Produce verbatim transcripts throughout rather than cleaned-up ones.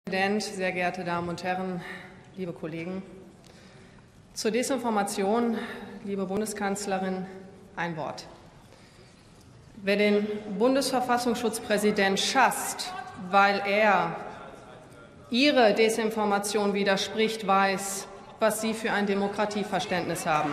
Herr Präsident, sehr geehrte Damen und Herren, liebe Kollegen! Zur Desinformation, liebe Bundeskanzlerin, ein Wort. Wer den Bundesverfassungsschutzpräsident schasst, weil er Ihre Desinformation widerspricht, weiß, was Sie für ein Demokratieverständnis haben.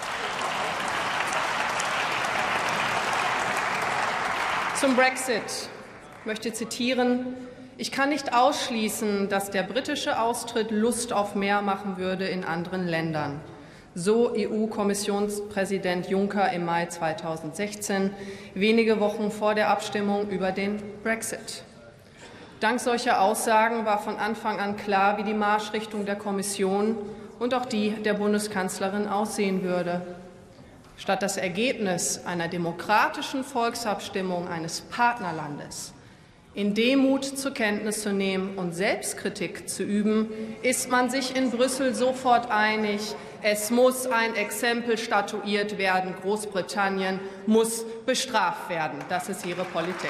Zum Brexit möchte ich zitieren: Ich kann nicht ausschließen, dass der britische Austritt Lust auf mehr machen würde in anderen Ländern. So E U-Kommissionspräsident Juncker im Mai zweitausendsechzehn, wenige Wochen vor der Abstimmung über den Brexit. Dank solcher Aussagen war von Anfang an klar, wie die Marschrichtung der Kommission und auch die der Bundeskanzlerin aussehen würde. Statt das Ergebnis einer demokratischen Volksabstimmung eines Partnerlandes in Demut zur Kenntnis zu nehmen und Selbstkritik zu üben, ist man sich in Brüssel sofort einig, es muss ein Exempel statuiert werden, Großbritannien muss bestraft werden. Das ist Ihre Politik.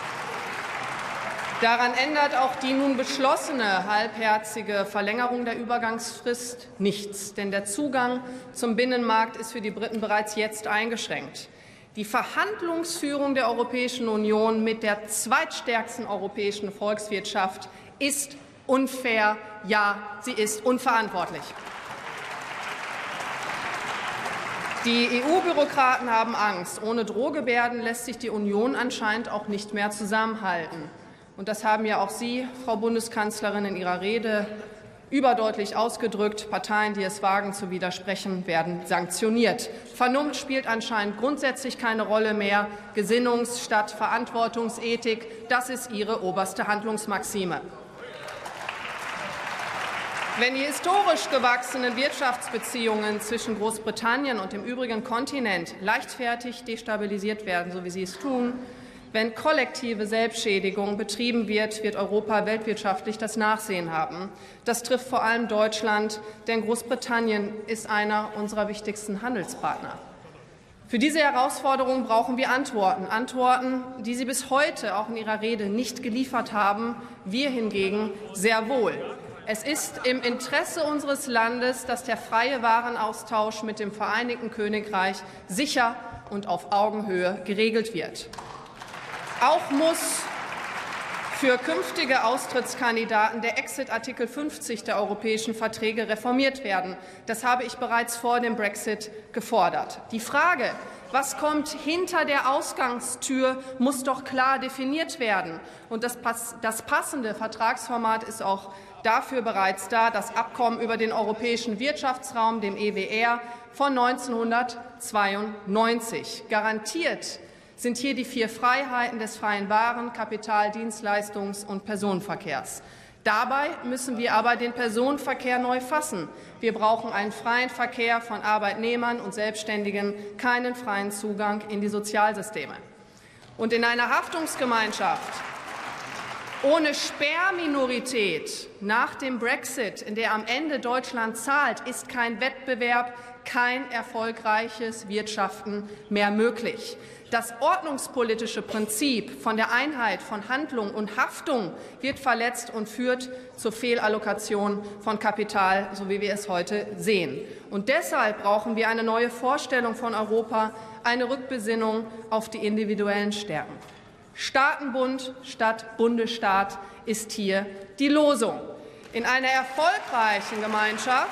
Daran ändert auch die nun beschlossene halbherzige Verlängerung der Übergangsfrist nichts, denn der Zugang zum Binnenmarkt ist für die Briten bereits jetzt eingeschränkt. Die Verhandlungsführung der Europäischen Union mit der zweitstärksten europäischen Volkswirtschaft ist unfair, ja, sie ist unverantwortlich. Die E U-Bürokraten haben Angst. Ohne Drohgebärden lässt sich die Union anscheinend auch nicht mehr zusammenhalten. Und das haben ja auch Sie, Frau Bundeskanzlerin, in Ihrer Rede überdeutlich ausgedrückt. Parteien, die es wagen zu widersprechen, werden sanktioniert. Vernunft spielt anscheinend grundsätzlich keine Rolle mehr. Gesinnungs- statt Verantwortungsethik, das ist Ihre oberste Handlungsmaxime. Wenn die historisch gewachsenen Wirtschaftsbeziehungen zwischen Großbritannien und dem übrigen Kontinent leichtfertig destabilisiert werden, so wie Sie es tun, wenn kollektive Selbstschädigung betrieben wird, wird Europa weltwirtschaftlich das Nachsehen haben. Das trifft vor allem Deutschland, denn Großbritannien ist einer unserer wichtigsten Handelspartner. Für diese Herausforderung brauchen wir Antworten, Antworten, die Sie bis heute auch in Ihrer Rede nicht geliefert haben, wir hingegen sehr wohl. Es ist im Interesse unseres Landes, dass der freie Warenaustausch mit dem Vereinigten Königreich sicher und auf Augenhöhe geregelt wird. Auch muss für künftige Austrittskandidaten der Exit-Artikel fünfzig der europäischen Verträge reformiert werden. Das habe ich bereits vor dem Brexit gefordert. Die Frage, was kommt hinter der Ausgangstür, muss doch klar definiert werden. Und das, das passende Vertragsformat ist auch dafür bereits da, das Abkommen über den Europäischen Wirtschaftsraum, dem E W R, von neunzehnhundertzweiundneunzig. Garantiert sind hier die vier Freiheiten des freien Waren-, Kapital-, Dienstleistungs- und Personenverkehrs. Dabei müssen wir aber den Personenverkehr neu fassen. Wir brauchen einen freien Verkehr von Arbeitnehmern und Selbstständigen, keinen freien Zugang in die Sozialsysteme. Und in einer Haftungsgemeinschaft ohne Sperrminorität nach dem Brexit, in der am Ende Deutschland zahlt, ist kein Wettbewerb, kein erfolgreiches Wirtschaften mehr möglich. Das ordnungspolitische Prinzip von der Einheit von Handlung und Haftung wird verletzt und führt zur Fehlallokation von Kapital, so wie wir es heute sehen. Und deshalb brauchen wir eine neue Vorstellung von Europa, eine Rückbesinnung auf die individuellen Stärken. Staatenbund statt Bundesstaat ist hier die Losung. In einer erfolgreichen Gemeinschaft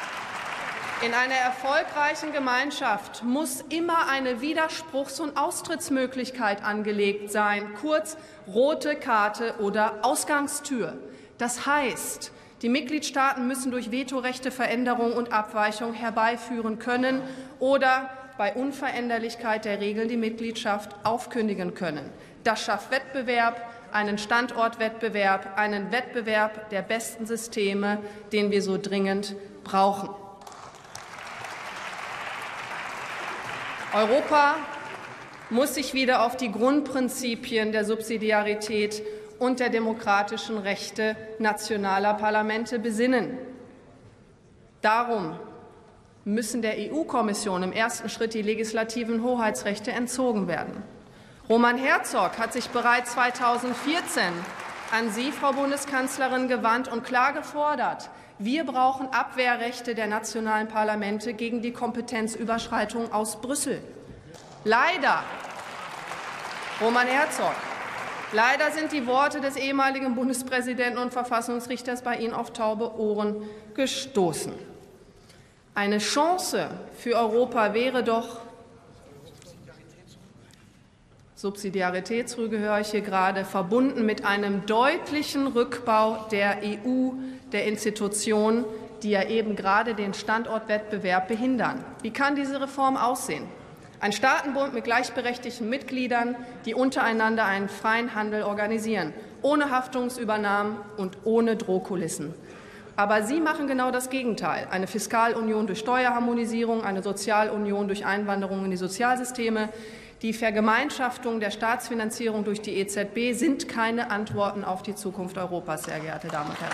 In einer erfolgreichen Gemeinschaft muss immer eine Widerspruchs- und Austrittsmöglichkeit angelegt sein, kurz rote Karte oder Ausgangstür. Das heißt, die Mitgliedstaaten müssen durch Vetorechte Veränderung und Abweichung herbeiführen können oder bei Unveränderlichkeit der Regeln die Mitgliedschaft aufkündigen können. Das schafft Wettbewerb, einen Standortwettbewerb, einen Wettbewerb der besten Systeme, den wir so dringend brauchen. Europa muss sich wieder auf die Grundprinzipien der Subsidiarität und der demokratischen Rechte nationaler Parlamente besinnen. Darum müssen der E U-Kommission im ersten Schritt die legislativen Hoheitsrechte entzogen werden. Roman Herzog hat sich bereits zweitausendvierzehn an Sie, Frau Bundeskanzlerin, gewandt und klar gefordert. Wir brauchen Abwehrrechte der nationalen Parlamente gegen die Kompetenzüberschreitung aus Brüssel. Leider, Roman Herzog, leider sind die Worte des ehemaligen Bundespräsidenten und Verfassungsrichters bei Ihnen auf taube Ohren gestoßen. Eine Chance für Europa wäre doch, Subsidiaritätsrüge höre ich hier gerade, verbunden mit einem deutlichen Rückbau der E U, der Institutionen, die ja eben gerade den Standortwettbewerb behindern. Wie kann diese Reform aussehen? Ein Staatenbund mit gleichberechtigten Mitgliedern, die untereinander einen freien Handel organisieren, ohne Haftungsübernahmen und ohne Drohkulissen. Aber Sie machen genau das Gegenteil. Eine Fiskalunion durch Steuerharmonisierung, eine Sozialunion durch Einwanderung in die Sozialsysteme, die Vergemeinschaftung der Staatsfinanzierung durch die E Z B sind keine Antworten auf die Zukunft Europas, sehr geehrte Damen und Herren.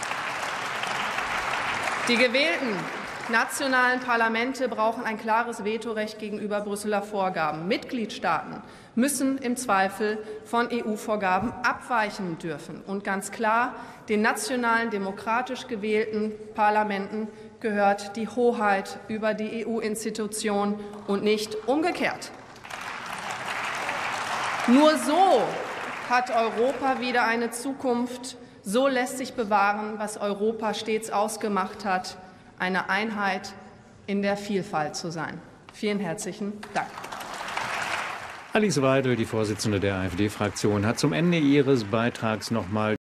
Die gewählten nationalen Parlamente brauchen ein klares Vetorecht gegenüber Brüsseler Vorgaben. Mitgliedstaaten müssen im Zweifel von E U-Vorgaben abweichen dürfen. Und ganz klar, den nationalen demokratisch gewählten Parlamenten gehört die Hoheit über die E U-Institutionen und nicht umgekehrt. Nur so hat Europa wieder eine Zukunft. So lässt sich bewahren, was Europa stets ausgemacht hat, eine Einheit in der Vielfalt zu sein. Vielen herzlichen Dank. Alice Weidel, die Vorsitzende der AfD-Fraktion, hat zum Ende ihres Beitrags noch mal